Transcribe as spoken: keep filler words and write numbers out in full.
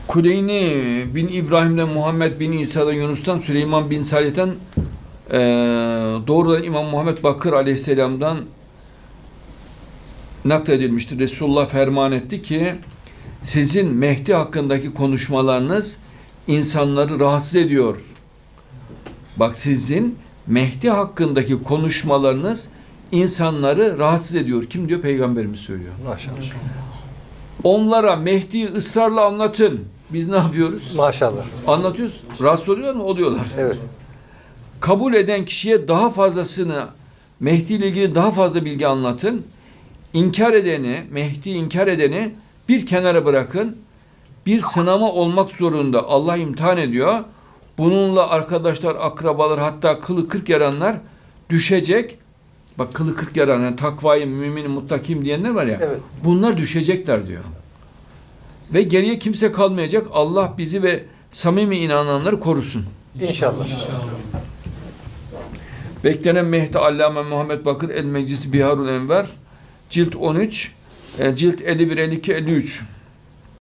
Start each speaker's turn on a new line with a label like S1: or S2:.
S1: Kuleyni bin İbrahim'den, Muhammed bin İsa'dan, Yunus'tan, Süleyman bin Salih'ten, e, doğrudan İmam Muhammed Bakır Aleyhisselam'dan nakledilmiştir. Resulullah ferman etti ki, sizin Mehdi hakkındaki konuşmalarınız insanları rahatsız ediyor. Bak, sizin Mehdi hakkındaki konuşmalarınız insanları rahatsız ediyor. Kim diyor? Peygamberimiz söylüyor.
S2: Maşallah.
S1: Onlara Mehdi'yi ısrarla anlatın. Biz ne yapıyoruz?
S2: Maşallah.
S1: Anlatıyoruz. Rahatsız oluyor mu? Oluyorlar.
S2: Evet.
S1: Kabul eden kişiye daha fazlasını, Mehdi ile ilgili daha fazla bilgi anlatın. İnkar edeni, Mehdi inkar edeni bir kenara bırakın. Bir sınama olmak zorunda. Allah imtihan ediyor. Bununla arkadaşlar, akrabalar, hatta kılı kırk yaranlar düşecek. Bak, kılı kırk yaran, yani takvayı, müminin, muttakim diyenler var ya.
S2: Evet.
S1: Bunlar düşecekler diyor. Ve geriye kimse kalmayacak. Allah bizi ve samimi inananları korusun.
S2: İnşallah.
S1: Beklenen Mehdi Allame Muhammed Bakır El Meclisi Biharul Enver, cilt on üç, cilt elli bir, elli iki, elli üç.